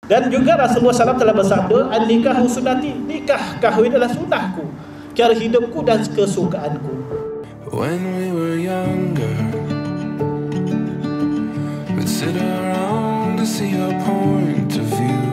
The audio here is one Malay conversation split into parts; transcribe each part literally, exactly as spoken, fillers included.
Dan juga Rasulullah sallallahu alaihi wasallam telah bersabda, "An-nikahu sunnati." Nikah kahwin adalah sunnahku, cara hidupku dan kesukaanku. When we were younger, we'd sit around to see your point of view.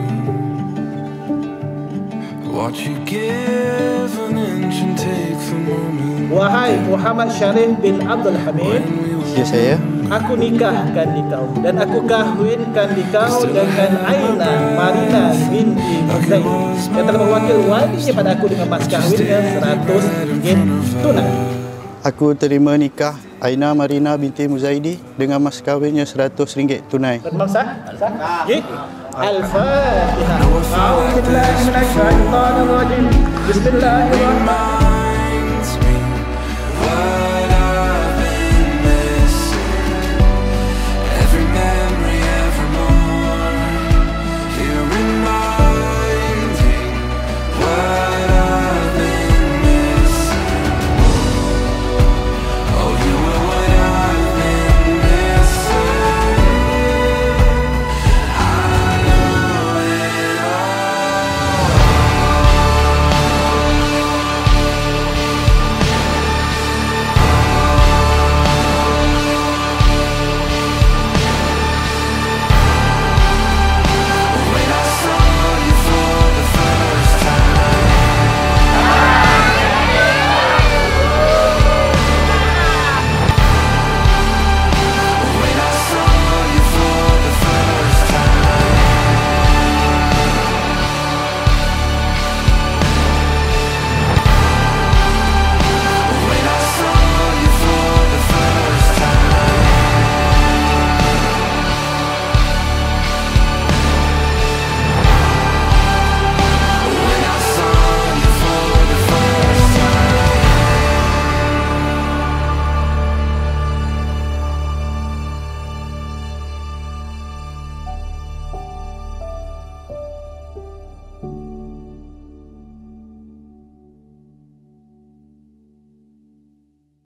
Watch you give an inch and take the moment. Wahai Muhammad Syarif bin Abdul Hamid, ya saya. Aku nikahkan di kau dan aku kahwinkan di kau dengan Aina Marina binti Zaid yang telah mewakil walinya pada aku dengan mas kahwinnya seratus ringgit tunai. Aku terima nikah Aina Marina binti Muzaidi dengan mas kahwinnya seratus ringgit tunai. Bermam sah? Sah? Ye? Al-Fatihah. A'udzu billahi minasyaitonir rajim. Bismillahirrahmanirrahim.